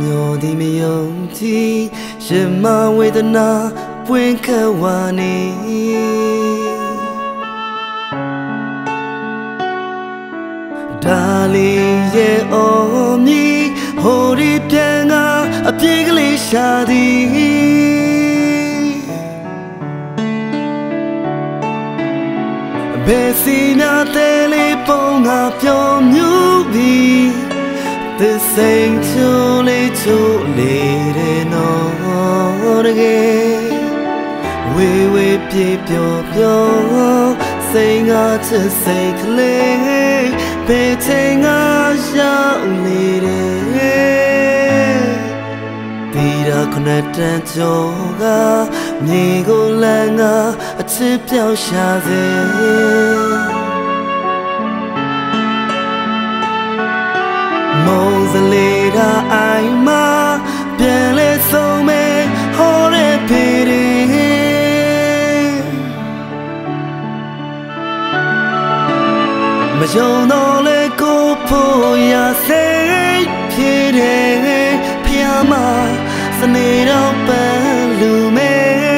မျိုးဒီမယုံကြည်ရှင်မဝေဒနာပွင့်ခတ်ဝါနေဒါလေးရဲ့အော်မြည်ဟိုဒီပြန်ကအပြေးကလေးရှာသည်ဘယ်စီများတဲ့လေးပုံငါပြောမြူပြီးသစ်စိန်ချိုးလေးချိုးလေးတဲ့နော်တကယ်ဝေးဝေးပြေးပျော်ပျော်စိတ်ငါချစ်စိတ်ကလေးဘယ်ချိန်ငါရောက်နေတယ်ဒီရာခနဲ့တန်ကြောကမြေကိုလမ်းကအချစ်ပြောင်းရှာစေမုံစလေးတာအိုင်မာပြန်လဲဆုံးမဲ့ဟောတဲ့ဖေးမယုံတော့လေကိုဖို့ရစိတ်ဖြစ်တယ်ဖျားမစနေတော့ပန်းလူမဲ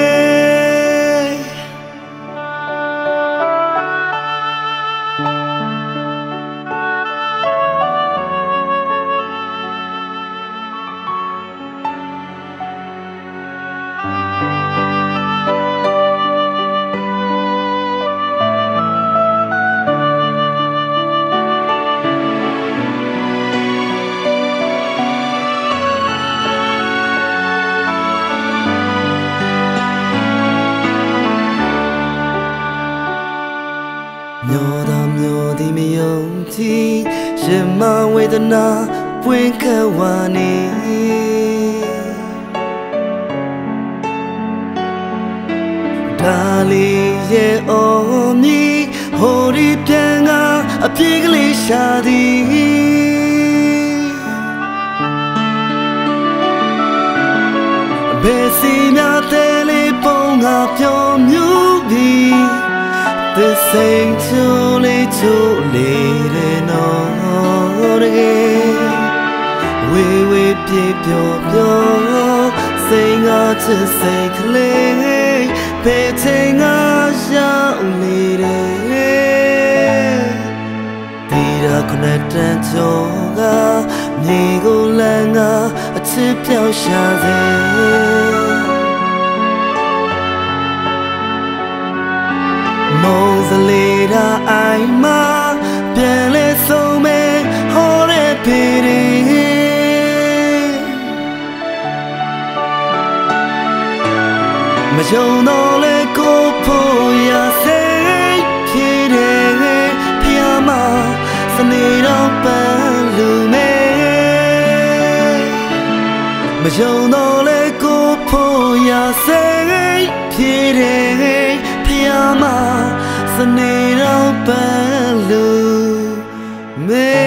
မျိုးဒီမယုံကြည်ရှင်မဝေဒနာပွင့်ခတ်ဝါနေဒါလေးရဲ့အော်မြည်ဟိုဒီပြန်ကအပြေးကလေးရှာသည်ဘယ်စီများတဲ့လေးပုံငါပြောမြူပြီးသစ်စိန်ချိုးလေးချိုးလေးတဲ့နော်တကယ်ဝေးဝေးပြေးပျော်ပျော်စိတ်ငါချစ်စိတ်ကလေးဘယ်ချိန်ငါရောက်နေတယ်ဒီရာခနဲ့တန်ကြောကမြေကိုလမ်းကအချစ်ပြောင်းရှာစေမုံစလေးတာအိုင်မာပြန်လဲဆုံးမဲ့ဟောတဲ့ဖေးမယုံတော့လေကိုဖို့ရစိတ်ဖြစ်တယ်ဖျားမစနေတော့ပန်းလူမဲမယုံတော့လေကိုဖို့ရစိတ်ဖြစ်တယ်ဖျားမစနေတော့ပန်းလူမဲ